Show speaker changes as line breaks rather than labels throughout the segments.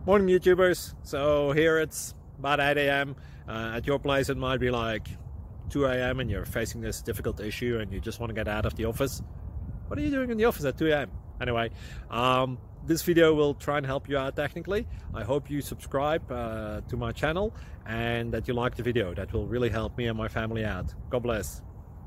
Morning YouTubers. So here it's about 8 a.m. At your place it might be like 2 a.m. and you're facing this difficult issue and you just want to get out of the office. What are you doing in the office at 2 a.m.? Anyway, this video will try and help you out technically. I hope you subscribe to my channel and that you like the video. That will really help me and my family out. God bless.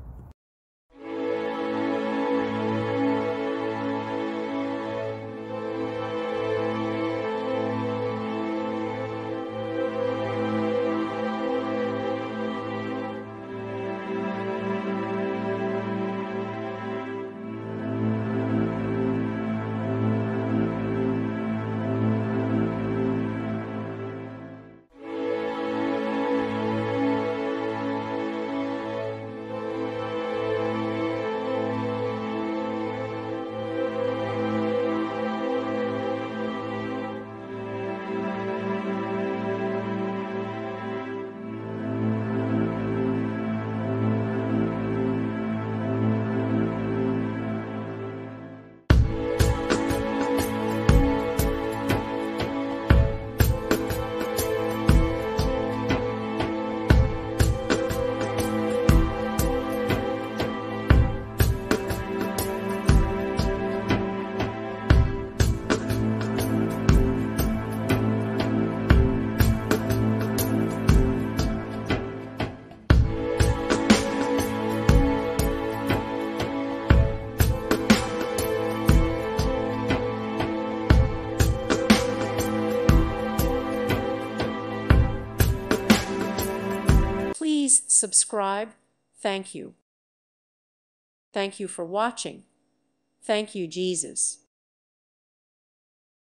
Please subscribe. Thank you. Thank you for watching. Thank you, Jesus.